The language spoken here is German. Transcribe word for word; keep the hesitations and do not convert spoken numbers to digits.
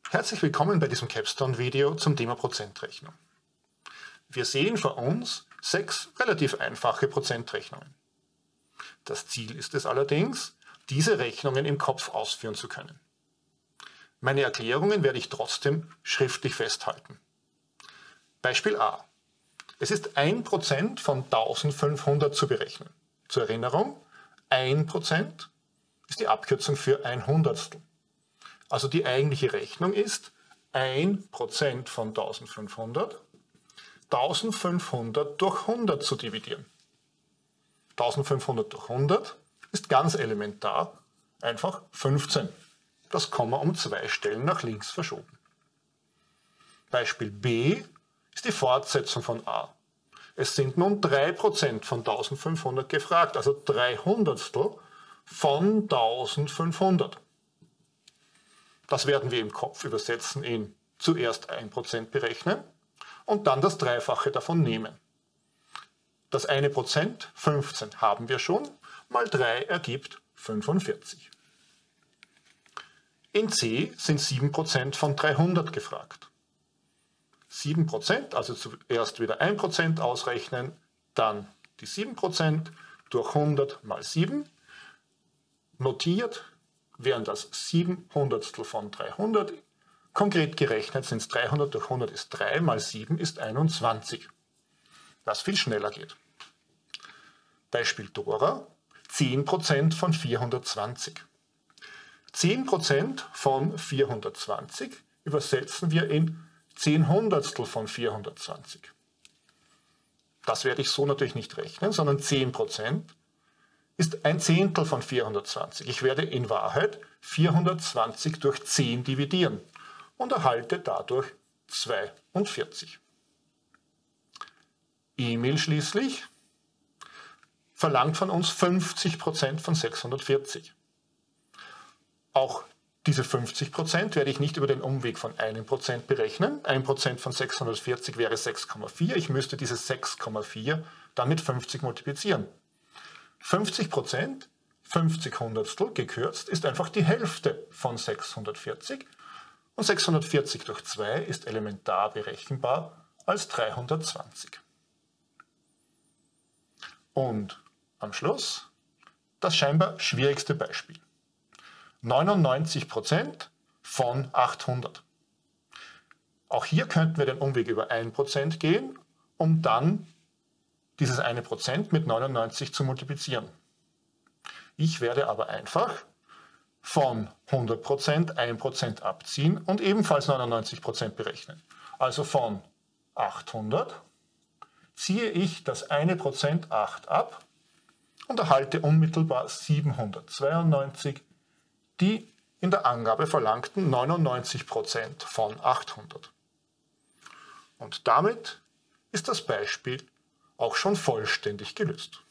Herzlich willkommen bei diesem Capstone-Video zum Thema Prozentrechnung. Wir sehen vor uns sechs relativ einfache Prozentrechnungen. Das Ziel ist es allerdings, diese Rechnungen im Kopf ausführen zu können. Meine Erklärungen werde ich trotzdem schriftlich festhalten. Beispiel A. Es ist ein Prozent von eintausendfünfhundert zu berechnen. Zur Erinnerung, ein Prozent ist die Abkürzung für ein Hundertstel. Also die eigentliche Rechnung ist ein Prozent von eintausendfünfhundert, eintausendfünfhundert durch hundert zu dividieren. eintausendfünfhundert durch hundert ist ganz elementar, einfach fünfzehn. Das Komma um zwei Stellen nach links verschoben. Beispiel B ist die Fortsetzung von A. Es sind nun drei Prozent von eintausendfünfhundert gefragt, also drei Hundertstel von eintausendfünfhundert. Das werden wir im Kopf übersetzen in zuerst ein Prozent berechnen und dann das Dreifache davon nehmen. Das eine Prozent, fünfzehn, haben wir schon, mal drei ergibt fünfundvierzig. In C sind sieben Prozent von dreihundert gefragt. sieben Prozent, also zuerst wieder ein Prozent ausrechnen, dann die sieben Prozent durch hundert mal sieben. Notiert wären das sieben Hundertstel von dreihundert. Konkret gerechnet sind es dreihundert durch hundert ist drei, mal sieben ist einundzwanzig. Was viel schneller geht. Beispiel Dora, zehn Prozent von vierhundertzwanzig. zehn Prozent von vierhundertzwanzig übersetzen wir in zehn Hundertstel von vierhundertzwanzig. Das werde ich so natürlich nicht rechnen, sondern zehn Prozent ist ein Zehntel von vierhundertzwanzig. Ich werde in Wahrheit vierhundertzwanzig durch zehn dividieren und erhalte dadurch zweiundvierzig. Emil schließlich verlangt von uns fünfzig Prozent von sechshundertvierzig. Auch diese fünfzig Prozent werde ich nicht über den Umweg von einem Prozent berechnen. ein Prozent von sechshundertvierzig wäre sechs Komma vier. Ich müsste diese sechs Komma vier dann mit fünfzig multiplizieren. fünfzig Prozent, fünfzig Hundertstel gekürzt, ist einfach die Hälfte von sechshundertvierzig. Und sechshundertvierzig durch zwei ist elementar berechenbar als dreihundertzwanzig. Und am Schluss das scheinbar schwierigste Beispiel. neunundneunzig Prozent von achthundert. Auch hier könnten wir den Umweg über ein Prozent gehen, um dann dieses eine Prozent mit neunundneunzig zu multiplizieren. Ich werde aber einfach von hundert Prozent ein Prozent abziehen und ebenfalls neunundneunzig Prozent berechnen. Also von achthundert ziehe ich das eine Prozent acht ab und erhalte unmittelbar siebenhundertzweiundneunzig, die in der Angabe verlangten neunundneunzig Prozent von achthundert. Und damit ist das Beispiel auch schon vollständig gelöst.